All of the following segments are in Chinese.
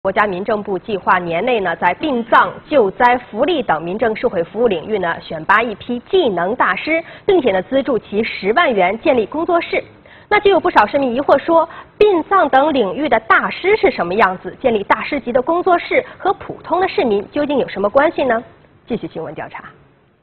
国家民政部计划年内呢，在殡葬、救灾、福利等民政社会服务领域呢，选拔一批技能大师，并且呢，资助其10万元建立工作室。那就有不少市民疑惑说，殡葬等领域的大师是什么样子？建立大师级的工作室和普通的市民究竟有什么关系呢？继续新闻调查。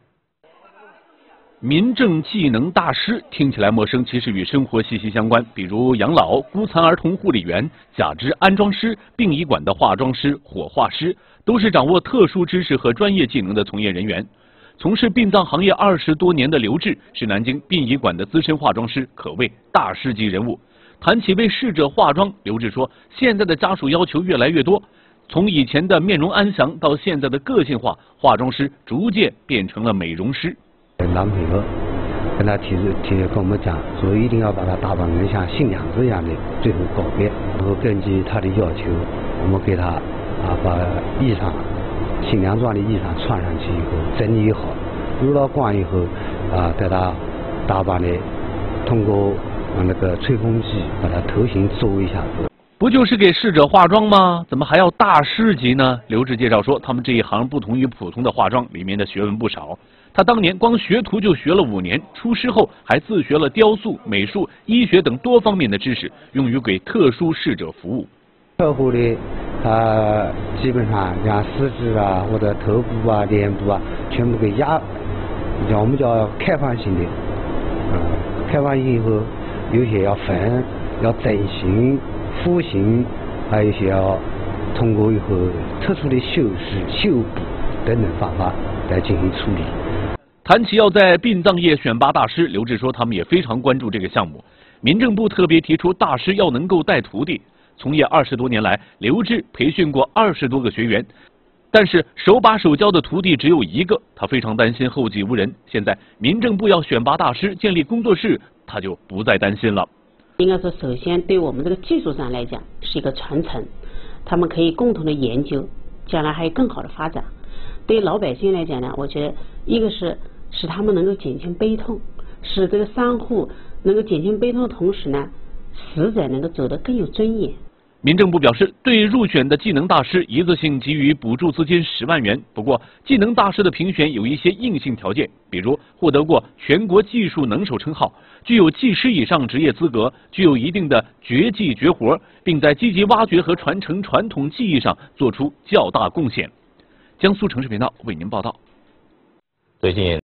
民政技能大师听起来陌生，其实与生活息息相关。比如养老、孤残儿童护理员、假肢安装师、殡仪馆的化妆师、火化师，都是掌握特殊知识和专业技能的从业人员。从事殡葬行业20多年的刘志是南京殡仪馆的资深化妆师，可谓大师级人物。谈起为逝者化妆，刘志说，现在的家属要求越来越多，从以前的面容安详到现在的个性化，化妆师逐渐变成了美容师。 男朋友跟他跟我们讲说，一定要把他打扮成像新娘子一样的，最后告别。然后根据他的要求，我们给他把衣裳、新娘装的衣裳穿上去以后，整理好，入了光以后带他打扮的，通过那个吹风机把他头型做一下子。 不就是给逝者化妆吗？怎么还要大师级呢？刘志介绍说，他们这一行不同于普通的化妆，里面的学问不少。他当年光学徒就学了5年，出师后还自学了雕塑、美术、医学等多方面的知识，用于给特殊逝者服务。 客户的基本上像四肢或者头部脸部全部给压，我们叫开放性的。开放性以后，有些要分，要整形。 肤型，还有一些要通过以后特殊的修饰、修补等等方法来进行处理。 谈起要在殡葬业选拔大师，刘志说他们也非常关注这个项目。民政部特别提出，大师要能够带徒弟。从业20多年来，刘志培训过20多个学员，但是手把手教的徒弟只有1个，他非常担心后继无人。现在民政部要选拔大师，建立工作室，他就不再担心了。 应该说，首先对我们这个技术上来讲是一个传承，他们可以共同的研究，将来还有更好的发展。对于老百姓来讲呢，我觉得一个是使他们能够减轻悲痛，使这个商户能够减轻悲痛的同时呢，死者能够走得更有尊严。 民政部表示，对入选的技能大师一次性给予补助资金10万元。不过，技能大师的评选有一些硬性条件，比如获得过全国技术能手称号，具有技师以上职业资格，具有一定的绝技绝活，并在积极挖掘和传承传统技艺上做出较大贡献。江苏城市频道为您报道。 最近。